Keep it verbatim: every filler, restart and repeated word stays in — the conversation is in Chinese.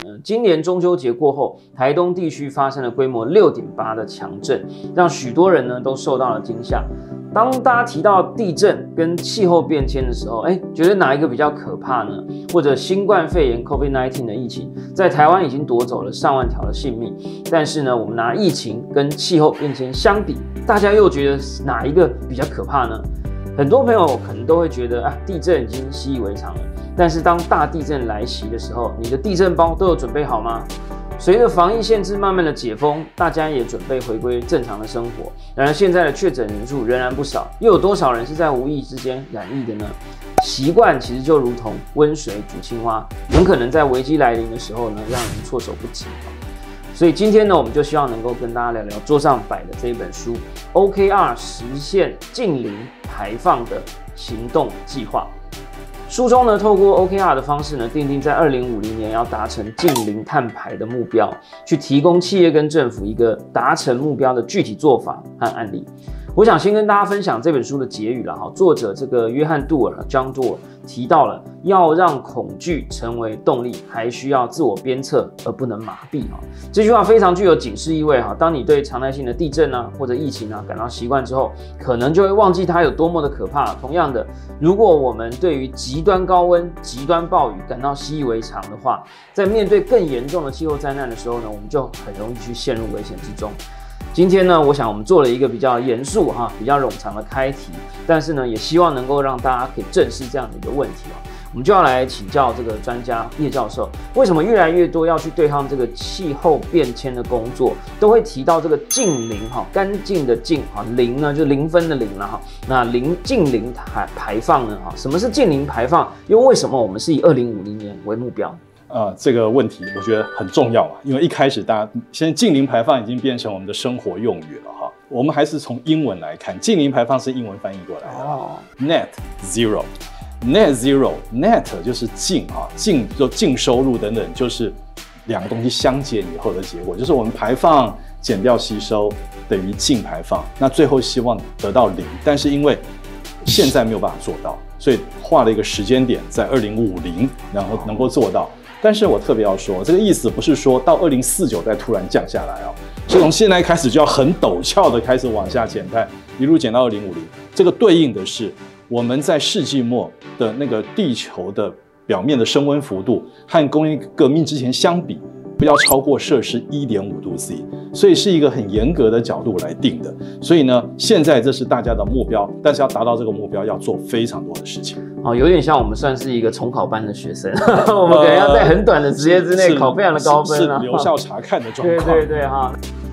呢，今年中秋节过后，台东地区发生了规模 六点八 的强震，让许多人呢都受到了惊吓。当大家提到地震跟气候变迁的时候，哎，觉得哪一个比较可怕呢？或者新冠肺炎 COVID 十九 的疫情在台湾已经夺走了上万条的性命，但是呢，我们拿疫情跟气候变迁相比，大家又觉得哪一个比较可怕呢？很多朋友可能都会觉得啊，地震已经习以为常了。但是当大地震来袭的时候，你的地震包都有准备好吗？随着防疫限制慢慢的解封，大家也准备回归正常的生活。然而现在的确诊人数仍然不少，又有多少人是在无意之间染疫的呢？习惯其实就如同温水煮青蛙，很可能在危机来临的时候呢，让人措手不及。所以今天呢，我们就希望能够跟大家聊聊桌上摆的这一本书 O K R 实现净零排放的行动计划。书中呢，透过 O K R 的方式呢，订定在二零五零年要达成净零碳排的目标，去提供企业跟政府一个达成目标的具体做法和案例。我想先跟大家分享这本书的结语啦，哈，作者这个约翰杜尔 John Doerr 提到了，要让恐惧成为动力，还需要自我鞭策，而不能麻痹哈。这句话非常具有警示意味哈。当你对常态性的地震啊或者疫情啊感到习惯之后，可能就会忘记它有多么的可怕。同样的，如果我们对于极端高温、极端暴雨感到习以为常的话，在面对更严重的气候灾难的时候呢，我们就很容易去陷入危险之中。今天呢，我想我们做了一个比较严肃哈、比较冗长的开题，但是呢，也希望能够让大家可以正视这样的一个问题哦。我们就要来请教这个专家叶教授，为什么越来越多要去对抗这个气候变迁的工作，都会提到这个净零哈，干净的净哈，零呢就是零分的零了哈。那零净零排排放呢哈，什么是净零排放？又为什么我们是以二零五零年为目标？ 呃，这个问题我觉得很重要嘛，因为一开始大家现在净零排放已经变成我们的生活用语了哈。我们还是从英文来看，净零排放是英文翻译过来的、哦、，net zero。net zero net 就是净啊，净就净收入等等，就是两个东西相减以后的结果，就是我们排放减掉吸收等于净排放。那最后希望得到零，但是因为现在没有办法做到，所以画了一个时间点在二零五零，然后能够做到。但是我特别要说，这个意思不是说到二零四九再突然降下来哦，是从现在开始就要很陡峭的开始往下减碳，一路减到二零五零。这个对应的是我们在世纪末的那个地球的表面的升温幅度和工业革命之前相比，不要超过摄氏 一点五度 C， 所以是一个很严格的角度来定的。所以呢，现在这是大家的目标，但是要达到这个目标，要做非常多的事情。 哦，有点像我们算是一个重考班的学生，我们可能要在很短的时间之内考非常的高分、啊、 是, 是留校察看的状况。 对对对哈。